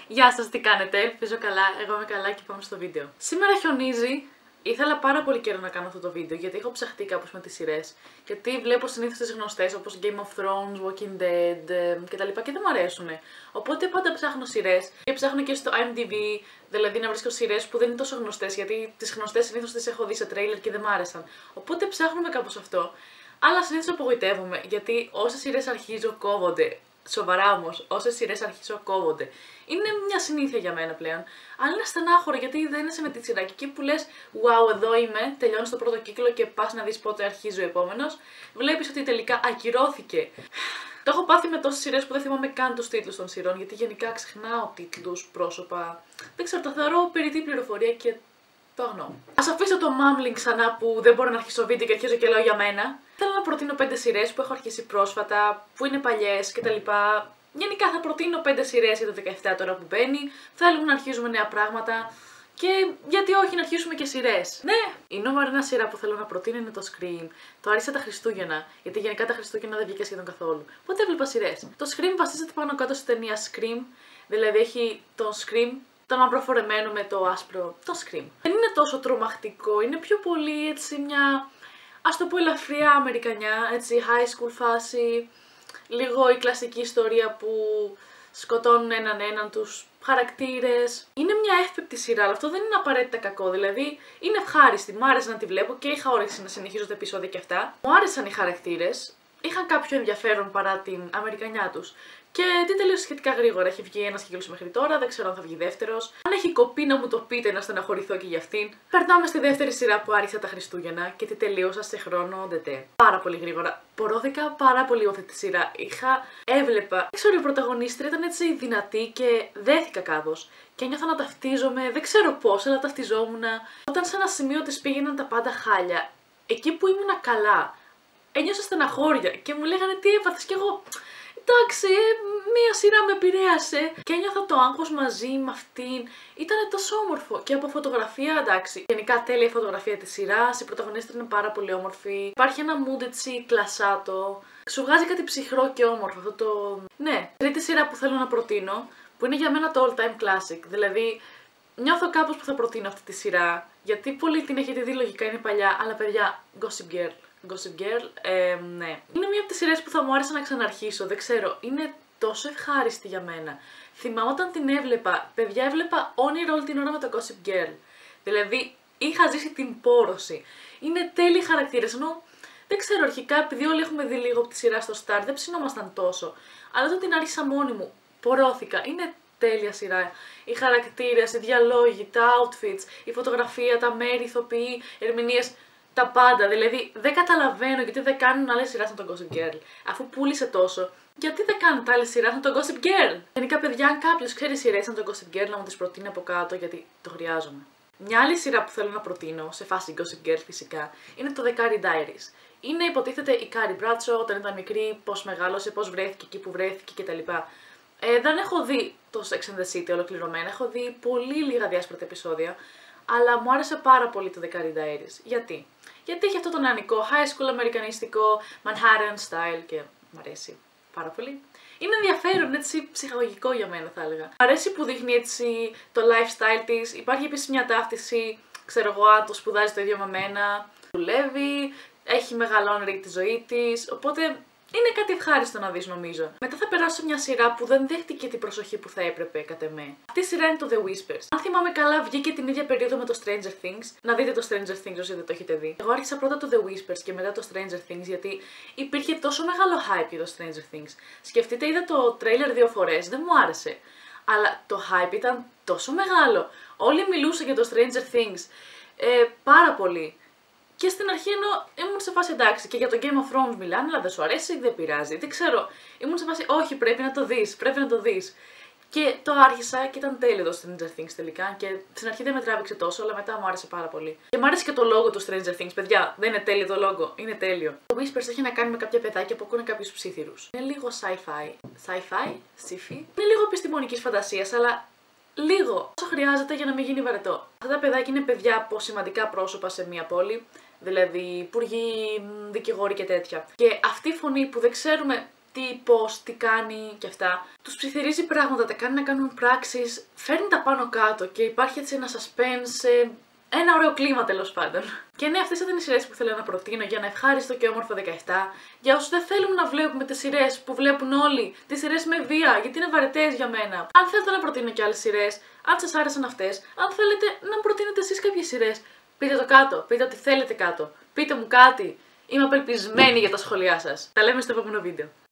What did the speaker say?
Γεια σας, τι κάνετε, ελπίζω καλά, εγώ είμαι καλά και πάμε στο βίντεο. Σήμερα χιονίζει, ήθελα πάρα πολύ καιρό να κάνω αυτό το βίντεο γιατί έχω ψαχτεί κάπως με τις σειρές. Γιατί βλέπω συνήθως τις γνωστές όπως Game of Thrones, Walking Dead κτλ. Και δεν μου αρέσουν. Οπότε πάντα ψάχνω σειρές και ψάχνω και στο IMDb, δηλαδή να βρίσκω σειρές που δεν είναι τόσο γνωστές. Γιατί τις γνωστές συνήθως τις έχω δει σε τρέιλερ και δεν μ' άρεσαν. Οπότε ψάχνουμε κάπως αυτό. Αλλά συνήθως απογοητεύομαι γιατί όσες σειρές αρχίζω κόβονται. Σοβαρά όμως, όσες σειρές αρχίζω κόβονται. Είναι μια συνήθεια για μένα πλέον. Αλλά είναι στενάχωρο γιατί δεν είσαι με τη σειρά. Και εκεί που λες, wow, εδώ είμαι, τελειώνεις το πρώτο κύκλο και πας να δεις πότε αρχίζει ο επόμενος, βλέπεις ότι τελικά ακυρώθηκε. Το έχω πάθει με τόσες σειρές που δεν θυμάμαι καν τους τίτλους των σειρών, γιατί γενικά ξεχνάω τίτλους, πρόσωπα. Δεν ξέρω, τα θεωρώ περιττή πληροφορία και το αγνώ. Ας αφήσω το mumbling ξανά που δεν μπορώ να αρχίσω βίντεο και αρχίζω και λέω για μένα. Θέλω να προτείνω 5 σειρές που έχω αρχίσει πρόσφατα, που είναι παλιές κτλ. Γενικά θα προτείνω 5 σειρές για το 17 τώρα που μπαίνει. Θέλουμε να αρχίζουμε νέα πράγματα. Και γιατί όχι να αρχίσουμε και σειρές. Ναι! Η νούμερο 1 σειρά που θέλω να προτείνω είναι το Scream. Το άρχισα τα Χριστούγεννα, γιατί γενικά τα Χριστούγεννα δεν βγήκα σχεδόν καθόλου. Οπότε έβλεπα σειρές. Το Scream βασίζεται πάνω κάτω στη ταινία Scream, δηλαδή έχει τον Scream, τον μαύρο φορεμένο με το άσπρο, το Scream. Δεν είναι τόσο τρομακτικό, είναι πιο πολύ έτσι μια, ας το πω, ελαφριά αμερικανιά, έτσι high school φάση, λίγο η κλασική ιστορία που σκοτώνουν έναν τους χαρακτήρες. Είναι μια εύπεπτη σειρά, αλλά αυτό δεν είναι απαραίτητα κακό. Δηλαδή είναι ευχάριστη, μου άρεσε να τη βλέπω και είχα όρεξη να συνεχίζω τα επεισόδια και αυτά. Μου άρεσαν οι χαρακτήρες, είχαν κάποιο ενδιαφέρον παρά την αμερικανιά τους. Και τι τελείωσε σχετικά γρήγορα. Έχει βγει ένας κύκλος μέχρι τώρα, δεν ξέρω αν θα βγει δεύτερος. Αν έχει κοπεί να μου το πείτε να στεναχωρηθώ και για αυτήν. Περνάμε στη δεύτερη σειρά που άρχισα τα Χριστούγεννα και τι τελείωσα σε χρόνο ντετέ. Πάρα πολύ γρήγορα. Πορώθηκα πάρα πολύ όθετη τη σειρά. Έβλεπα. Δεν ξέρω, η πρωταγωνίστρια ήταν έτσι δυνατή και δέθηκα κάπως. Και νιώθω να ταυτίζομαι, δεν ξέρω πώς, αλλά ταυτιζόμουν. Όταν σε ένα σημείο της πήγαιναν τα πάντα χάλια, εκεί που ήμουνα καλά, ένιωσα στεναχώρια και μου λέγανε τι έπαθες κι εγώ. Εντάξει, μία σειρά με επηρέασε και ένιωθα το άγχος μαζί με αυτήν. Ήταν τόσο όμορφο και από φωτογραφία, εντάξει. Γενικά τέλεια η φωτογραφία της σειράς, η πρωταγωνίστρια είναι πάρα πολύ όμορφη. Υπάρχει ένα mood έτσι κλασάτο. Σου βγάζει κάτι ψυχρό και όμορφο αυτό το... Ναι. Τρίτη σειρά που θέλω να προτείνω, που είναι για μένα το all time classic. Δηλαδή, νιώθω κάπως που θα προτείνω αυτή τη σειρά, γιατί πολλοί την έχετε δει, λογικά είναι παλιά, αλλά παιδιά, Gossip Girl. Gossip Girl, ναι. Είναι μία από τις σειρές που θα μου άρεσε να ξαναρχίσω, δεν ξέρω, είναι τόσο ευχάριστη για μένα. Θυμάμαι όταν την έβλεπα, παιδιά, έβλεπα όνειρο όλη την ώρα με το Gossip Girl. Δηλαδή, είχα ζήσει την πόρωση. Είναι τέλειοι χαρακτήρες, ενώ δεν ξέρω, αρχικά επειδή όλοι έχουμε δει λίγο από τη σειρά στο Star, δεν ψινόμασταν τόσο. Αλλά όταν την άρχισα μόνη μου, πορώθηκα. Είναι τέλεια σειρά. Οι χαρακτήρες, οι διαλόγοι, τα outfits, η φωτογραφία, τα μέρη, ηθοποιοί, ερμηνείες. Τα πάντα, δηλαδή δεν καταλαβαίνω γιατί δεν κάνουν άλλες σειράς με τον Gossip Girl. Αφού πούλησε τόσο, γιατί δεν κάνουν άλλες σειράς με τον Gossip Girl. Γενικά, παιδιά, αν κάποιος ξέρει σειρές με τον Gossip Girl, να μου τις προτείνει από κάτω, γιατί το χρειάζομαι. Μια άλλη σειρά που θέλω να προτείνω, σε φάση Gossip Girl φυσικά, είναι το The Carrie Diaries. Είναι, υποτίθεται, η Carrie Bradshaw όταν ήταν μικρή, πώς μεγάλωσε, πώς βρέθηκε εκεί που βρέθηκε κτλ. Δεν έχω δει το Sex and the City ολοκληρωμένα, έχω δει πολύ λίγα διάσπαρτα επεισόδια. Αλλά μου άρεσε πάρα πολύ το The Carrie Diaries. Γιατί? Γιατί έχει αυτό το νεανικό, high school αμερικανιστικό, Manhattan style και μου αρέσει πάρα πολύ. Είναι ενδιαφέρον, έτσι ψυχαγωγικό για μένα θα έλεγα. Μου αρέσει που δείχνει έτσι το lifestyle της, υπάρχει επίσης μια ταύτιση, ξέρω εγώ, αν το σπουδάζει το ίδιο με μένα, δουλεύει, έχει μεγαλώνει τη ζωή της, οπότε... Είναι κάτι ευχάριστο να δεις, νομίζω. Μετά θα περάσω σε μια σειρά που δεν δέχτηκε την προσοχή που θα έπρεπε, κατ' εμέ. Αυτή η σειρά είναι το The Whispers. Αν θυμάμαι καλά, βγήκε την ίδια περίοδο με το Stranger Things. Να δείτε το Stranger Things όσοι δεν το έχετε δει. Εγώ άρχισα πρώτα το The Whispers και μετά το Stranger Things γιατί υπήρχε τόσο μεγάλο hype για το Stranger Things. Σκεφτείτε, είδα το trailer 2 φορές, δεν μου άρεσε. Αλλά το hype ήταν τόσο μεγάλο. Όλοι μιλούσαν για το Stranger Things. Πάρα πολύ. Και στην αρχή ενώ ήμουν σε φάση εντάξει και για το Game of Thrones μιλάνε, αλλά δεν σου αρέσει, δεν πειράζει. Δεν ξέρω. Ήμουν σε φάση όχι, πρέπει να το δεις, πρέπει να το δεις. Και το άρχισα και ήταν τέλειο το Stranger Things τελικά. Και στην αρχή δεν με τράβηξε τόσο, αλλά μετά μου άρεσε πάρα πολύ. Και μου άρεσε και το λόγο του Stranger Things, παιδιά. Δεν είναι τέλειο το λόγο, είναι τέλειο. Το Whispers έχει να κάνει με κάποια παιδάκια που ακούνε κάποιους ψίθυρους. Είναι λίγο sci-fi. Sci-fi, sci-fi. Είναι λίγο επιστημονικής φαντασίας, αλλά λίγο όσο χρειάζεται για να μην γίνει βαρετό. Αυτά τα παιδάκια είναι παιδιά από σημαντικά πρόσωπα σε μια πόλη. Δηλαδή υπουργοί, δικηγόροι και τέτοια. Και αυτή η φωνή που δεν ξέρουμε τι, πώς, τι κάνει και αυτά. Τους ψιθυρίζει πράγματα, τα κάνει να κάνουν πράξεις, φέρνει τα πάνω κάτω και υπάρχει έτσι ένα suspense, ένα ωραίο κλίμα τέλος πάντων. Και ναι, αυτές ήταν οι σειρές που ήθελα να προτείνω για ένα ευχάριστο και όμορφο 17. Για όσους δεν θέλουν να βλέπουμε τις σειρές που βλέπουν όλοι, τις σειρές με βία, γιατί είναι βαρετές για μένα. Αν θέλετε να προτείνω και άλλες σειρές, αν σας άρεσαν αυτές, αν θέλετε να μου προτείνετε εσείς κάποιες σειρές, πείτε το κάτω, πείτε ό,τι θέλετε κάτω. Πείτε μου κάτι. Είμαι απελπισμένη για τα σχόλιά σας. Τα λέμε στο επόμενο βίντεο.